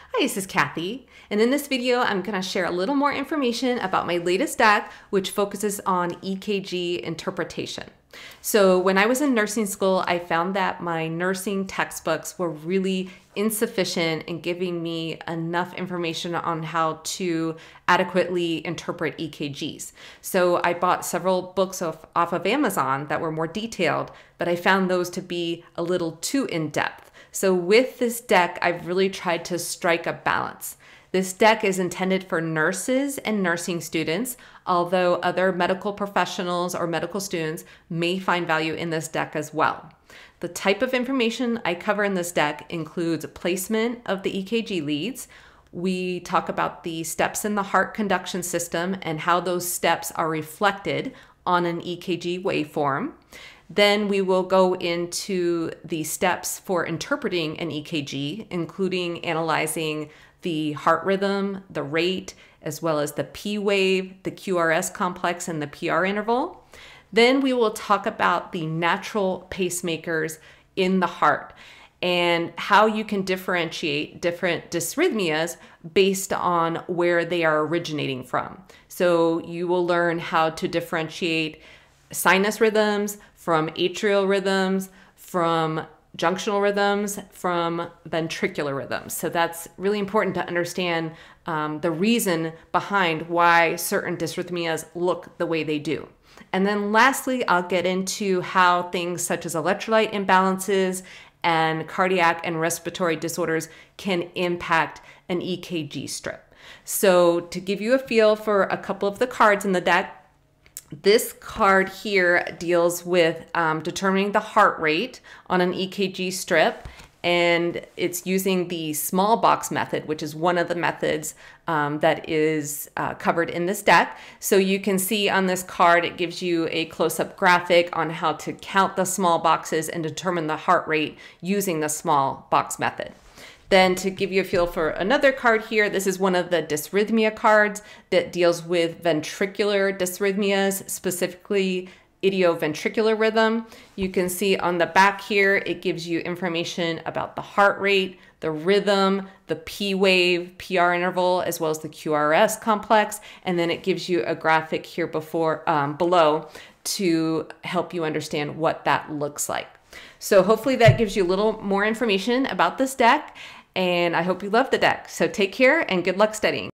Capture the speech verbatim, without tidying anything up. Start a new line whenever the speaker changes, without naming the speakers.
Hi, this is Cathy, and in this video I'm going to share a little more information about my latest deck, which focuses on E K G interpretation. So when I was in nursing school, I found that my nursing textbooks were really insufficient in giving me enough information on how to adequately interpret E K Gs. So I bought several books off, off of Amazon that were more detailed, but I found those to be a little too in-depth. So with this deck, I've really tried to strike a balance. This deck is intended for nurses and nursing students, although other medical professionals or medical students may find value in this deck as well. The type of information I cover in this deck includes placement of the E K G leads. We talk about the steps in the heart conduction system and how those steps are reflected on an E K G waveform. Then we will go into the steps for interpreting an E K G, including analyzing the heart rhythm, the rate, as well as the P wave, the Q R S complex, and the P R interval. Then we will talk about the natural pacemakers in the heart and how you can differentiate different dysrhythmias based on where they are originating from. So you will learn how to differentiate sinus rhythms from atrial rhythms, from junctional rhythms, from ventricular rhythms. So that's really important to understand um, the reason behind why certain dysrhythmias look the way they do. And then lastly, I'll get into how things such as electrolyte imbalances and cardiac and respiratory disorders can impact an E K G strip. So to give you a feel for a couple of the cards in the deck, this card here deals with um, determining the heart rate on an E K G strip, and it's using the small box method, which is one of the methods um, that is uh, covered in this deck. So you can see on this card, it gives you a close-up graphic on how to count the small boxes and determine the heart rate using the small box method. Then to give you a feel for another card here, this is one of the dysrhythmia cards that deals with ventricular dysrhythmias, specifically idioventricular rhythm. You can see on the back here, it gives you information about the heart rate, the rhythm, the P wave, P R interval, as well as the Q R S complex. And then it gives you a graphic here before, um, below to help you understand what that looks like. So hopefully that gives you a little more information about this deck. And I hope you love the deck. So take care and good luck studying.